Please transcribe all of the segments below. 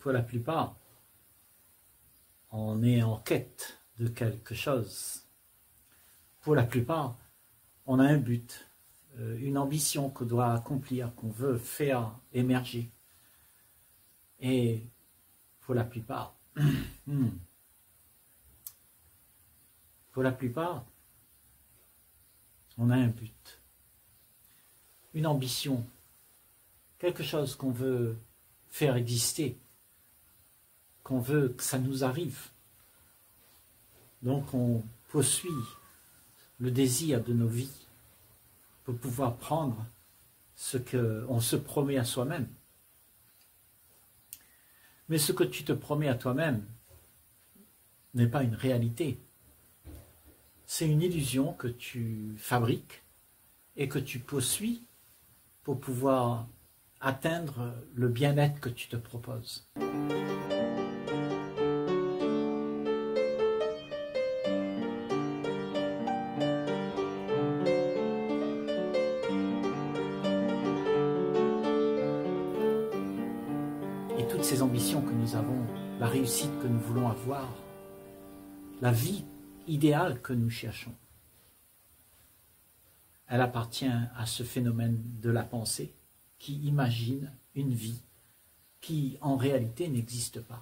pour la plupart, on est en quête de quelque chose. Pour la plupart, on a un but, une ambition qu'on doit accomplir, qu'on veut faire émerger. Et pour la plupart, on a un but, une ambition, quelque chose qu'on veut faire exister, qu'on veut que ça nous arrive. Donc on poursuit le désir de nos vies pour pouvoir prendre ce qu'on se promet à soi-même. Mais ce que tu te promets à toi-même n'est pas une réalité. C'est une illusion que tu fabriques et que tu poursuis pour pouvoir atteindre le bien-être que tu te proposes. Et toutes ces ambitions que nous avons, la réussite que nous voulons avoir, la vie idéale que nous cherchons, elle appartient à ce phénomène de la pensée qui imagine une vie qui en réalité n'existe pas.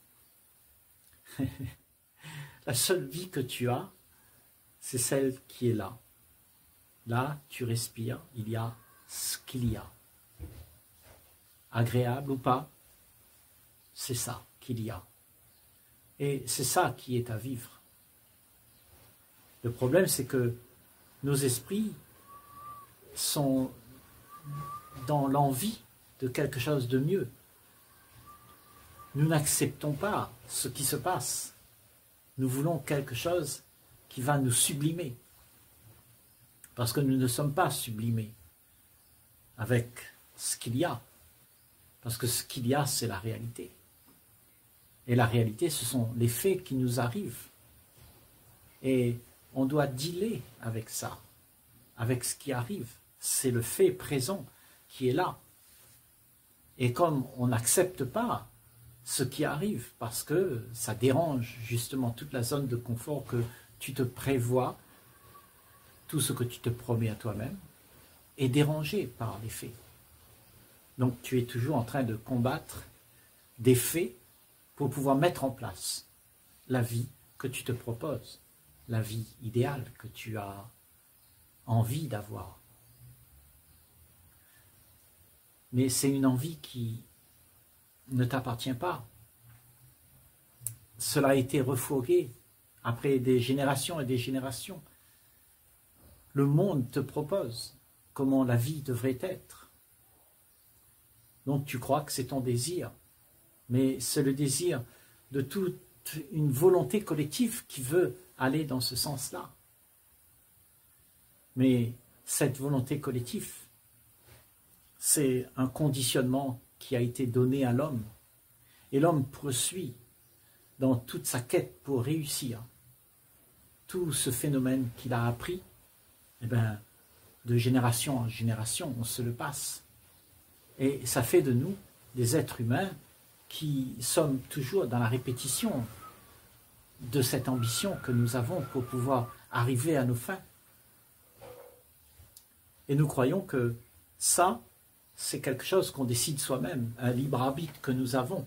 La seule vie que tu as, c'est celle qui est là. Là, tu respires, il y a ce qu'il y a. Agréable ou pas, c'est ça qu'il y a. Et c'est ça qui est à vivre. Le problème, c'est que nos esprits sont dans l'envie de quelque chose de mieux. Nous n'acceptons pas ce qui se passe. Nous voulons quelque chose qui va nous sublimer. Parce que nous ne sommes pas sublimés avec ce qu'il y a. Parce que ce qu'il y a, c'est la réalité. Et la réalité, ce sont les faits qui nous arrivent. Et on doit dealer avec ça, avec ce qui arrive. C'est le fait présent qui est là. Et comme on n'accepte pas ce qui arrive, parce que ça dérange justement toute la zone de confort que tu te prévois, tout ce que tu te promets à toi-même, est dérangé par les faits. Donc tu es toujours en train de combattre des faits pour pouvoir mettre en place la vie que tu te proposes, la vie idéale que tu as envie d'avoir. Mais c'est une envie qui ne t'appartient pas. Cela a été refourgué après des générations et des générations. Le monde te propose comment la vie devrait être. Donc tu crois que c'est ton désir, mais c'est le désir de toute une volonté collective qui veut aller dans ce sens-là. Mais cette volonté collective, c'est un conditionnement qui a été donné à l'homme. Et l'homme poursuit dans toute sa quête pour réussir tout ce phénomène qu'il a appris, eh bien, de génération en génération, on se le passe. Et ça fait de nous des êtres humains qui sommes toujours dans la répétition de cette ambition que nous avons pour pouvoir arriver à nos fins. Et nous croyons que ça, c'est quelque chose qu'on décide soi-même, un libre arbitre que nous avons.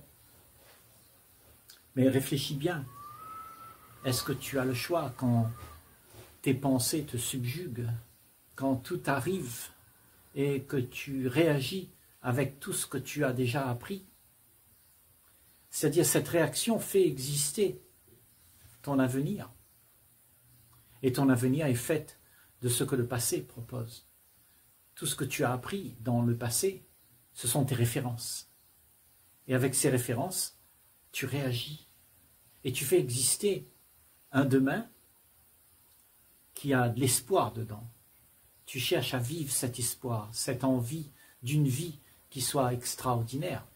Mais réfléchis bien. Est-ce que tu as le choix quand tes pensées te subjuguent, quand tout arrive et que tu réagis avec tout ce que tu as déjà appris? C'est-à-dire cette réaction fait exister ton avenir. Et ton avenir est fait de ce que le passé propose. Tout ce que tu as appris dans le passé, ce sont tes références. Et avec ces références, tu réagis. Et tu fais exister un demain qui a de l'espoir dedans. Tu cherches à vivre cet espoir, cette envie d'une vie qui soit extraordinaire.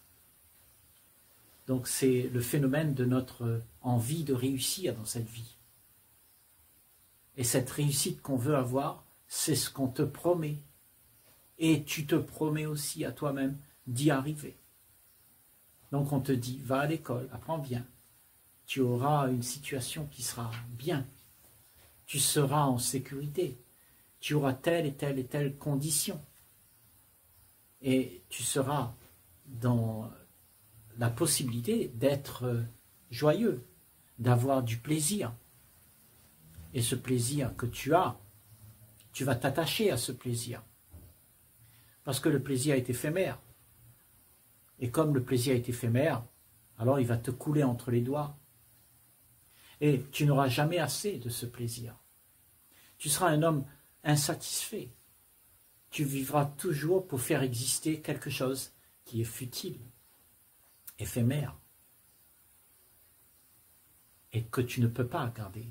Donc c'est le phénomène de notre envie de réussir dans cette vie. Et cette réussite qu'on veut avoir, c'est ce qu'on te promet. Et tu te promets aussi à toi-même d'y arriver. Donc on te dit, va à l'école, apprends bien. Tu auras une situation qui sera bien. Tu seras en sécurité. Tu auras telle et telle condition. Et tu seras dans la possibilité d'être joyeux, d'avoir du plaisir. Et ce plaisir que tu as, tu vas t'attacher à ce plaisir. Parce que le plaisir est éphémère. Et comme le plaisir est éphémère, alors il va te couler entre les doigts. Et tu n'auras jamais assez de ce plaisir. Tu seras un homme insatisfait. Tu vivras toujours pour faire exister quelque chose qui est futile, éphémère, et que tu ne peux pas garder.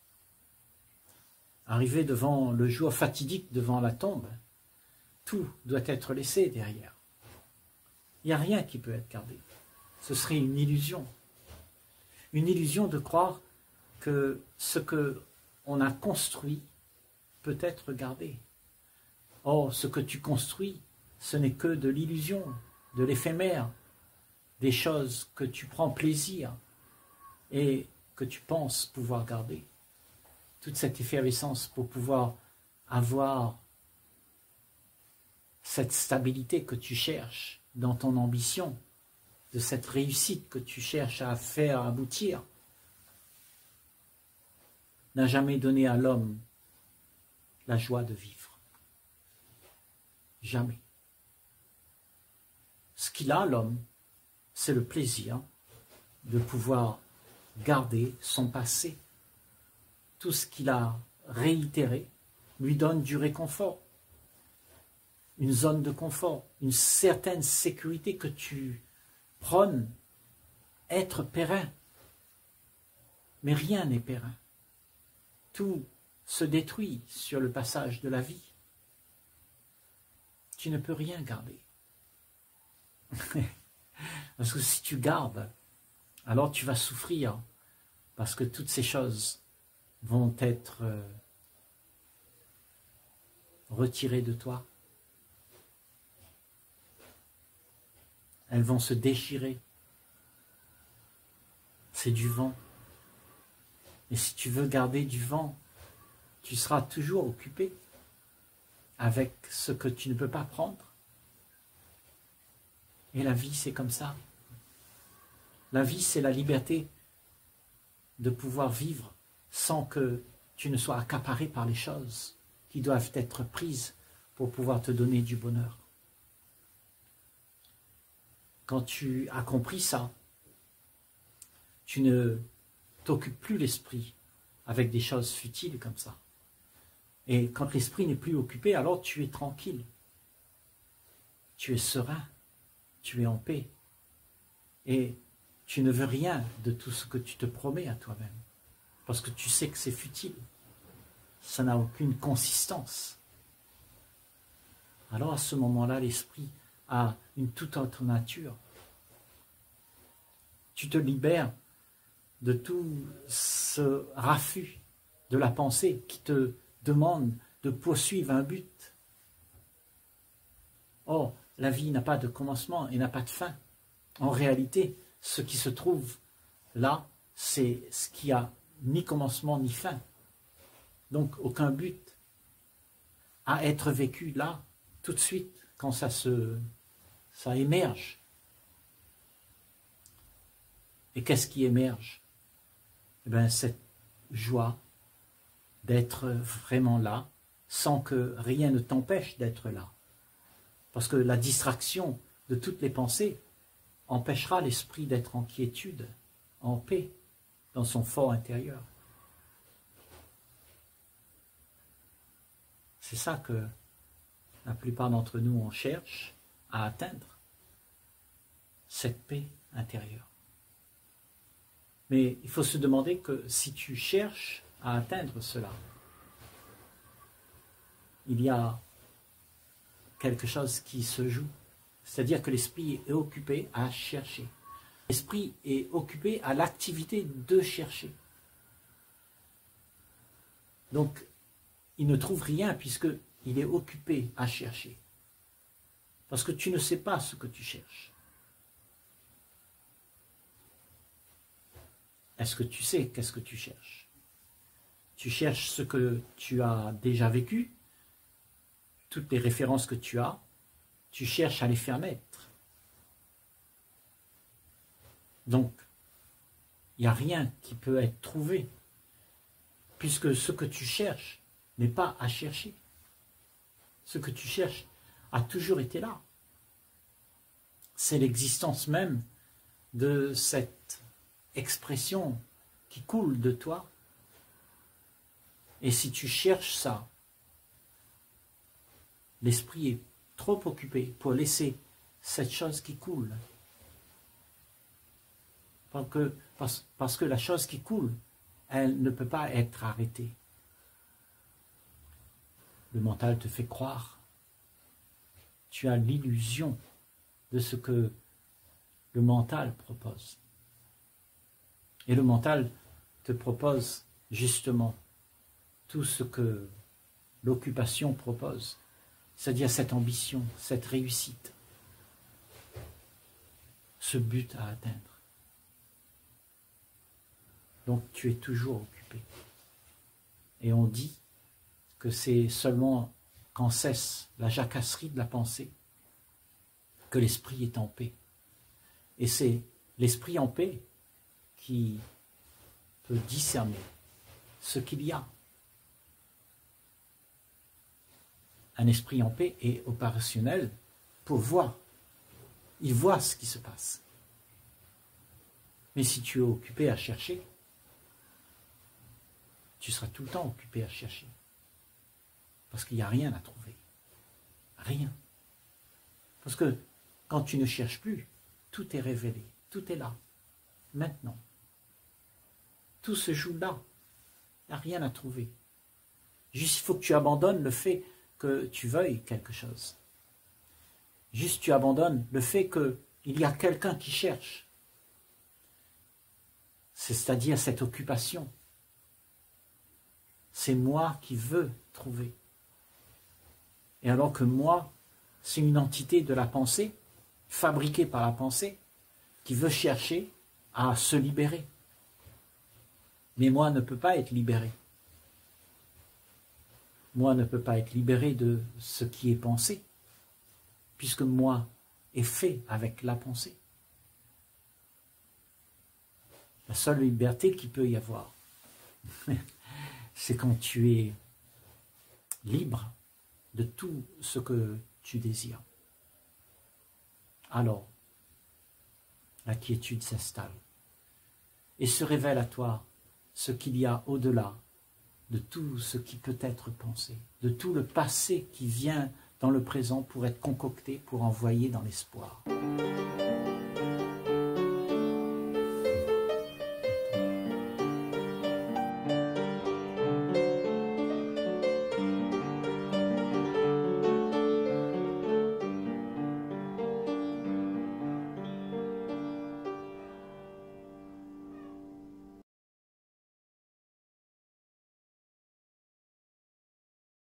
Arrivé devant le jour fatidique, devant la tombe, tout doit être laissé derrière. Il n'y a rien qui peut être gardé. Ce serait une illusion. Une illusion de croire que ce qu'on a construit peut être gardé. Or, ce que tu construis, ce n'est que de l'illusion, de l'éphémère, des choses que tu prends plaisir et que tu penses pouvoir garder. Toute cette effervescence pour pouvoir avoir cette stabilité que tu cherches dans ton ambition, de cette réussite que tu cherches à faire aboutir, n'a jamais donné à l'homme la joie de vivre. Jamais. Ce qu'il a, l'homme, c'est le plaisir de pouvoir garder son passé. Tout ce qu'il a réitéré lui donne du réconfort, une zone de confort, une certaine sécurité que tu prônes être périn. Mais rien n'est périn. Tout se détruit sur le passage de la vie. Tu ne peux rien garder. Parce que si tu gardes, alors tu vas souffrir, parce que toutes ces choses vont être retirées de toi. Elles vont se déchirer. C'est du vent. Et si tu veux garder du vent, tu seras toujours occupé avec ce que tu ne peux pas prendre. Et la vie, c'est comme ça. La vie, c'est la liberté de pouvoir vivre sans que tu ne sois accaparé par les choses qui doivent être prises pour pouvoir te donner du bonheur. Quand tu as compris ça, tu ne t'occupes plus l'esprit avec des choses futiles comme ça. Et quand l'esprit n'est plus occupé, alors tu es tranquille. Tu es serein. Tu es en paix. Et tu ne veux rien de tout ce que tu te promets à toi-même. Parce que tu sais que c'est futile. Ça n'a aucune consistance. Alors à ce moment-là, l'esprit a une toute autre nature. Tu te libères de tout ce raffut de la pensée qui te demande de poursuivre un but. Or, la vie n'a pas de commencement et n'a pas de fin. En réalité, ce qui se trouve là, c'est ce qui a ni commencement ni fin. Donc, aucun but à être vécu là, tout de suite, quand ça émerge. Et qu'est-ce qui émerge? Eh bien, cette joie d'être vraiment là, sans que rien ne t'empêche d'être là. Parce que la distraction de toutes les pensées empêchera l'esprit d'être en quiétude, en paix, dans son fort intérieur. C'est ça que la plupart d'entre nous, on cherche à atteindre, cette paix intérieure. Mais il faut se demander que si tu cherches à atteindre cela, il y a quelque chose qui se joue. C'est-à-dire que l'esprit est occupé à chercher. L'esprit est occupé à l'activité de chercher. Donc, il ne trouve rien puisqu'il est occupé à chercher. Parce que tu ne sais pas ce que tu cherches. est-ce que tu sais qu'est-ce que tu cherches? Tu cherches ce que tu as déjà vécu, toutes les références que tu as, tu cherches à les faire naître. Donc, il n'y a rien qui peut être trouvé, puisque ce que tu cherches n'est pas à chercher. Ce que tu cherches a toujours été là. C'est l'existence même de cette expression qui coule de toi. Et si tu cherches ça, l'esprit est trop occupé pour laisser cette chose qui coule. Parce que la chose qui coule, elle ne peut pas être arrêtée. Le mental te fait croire. Tu as l'illusion de ce que le mental propose. Et le mental te propose justement tout ce que l'occupation propose, c'est-à-dire cette ambition, cette réussite, ce but à atteindre. Donc tu es toujours occupé. Et on dit que c'est seulement quand cesse la jacasserie de la pensée que l'esprit est en paix. Et c'est l'esprit en paix qui peut discerner ce qu'il y a. Un esprit en paix est opérationnel pour voir. Il voit ce qui se passe. Mais si tu es occupé à chercher, tu seras tout le temps occupé à chercher. Parce qu'il n'y a rien à trouver. Rien. Parce que quand tu ne cherches plus, tout est révélé. Tout est là. Maintenant. Tout se joue là. Il n'y a rien à trouver. Juste, il faut que tu abandonnes le fait que tu veuilles quelque chose. Juste, tu abandonnes le fait qu'il y a quelqu'un qui cherche. C'est-à-dire cette occupation. C'est moi qui veux trouver. Et alors que moi, c'est une entité de la pensée, fabriquée par la pensée, qui veut chercher à se libérer. Mais moi ne peux pas être libéré. Moi ne peux pas être libéré de ce qui est pensé, puisque moi est fait avec la pensée. La seule liberté qu'il peut y avoir, c'est quand tu es libre de tout ce que tu désires. Alors, la quiétude s'installe et se révèle à toi ce qu'il y a au-delà de tout ce qui peut être pensé, de tout le passé qui vient dans le présent pour être concocté, pour envoyer dans l'espoir.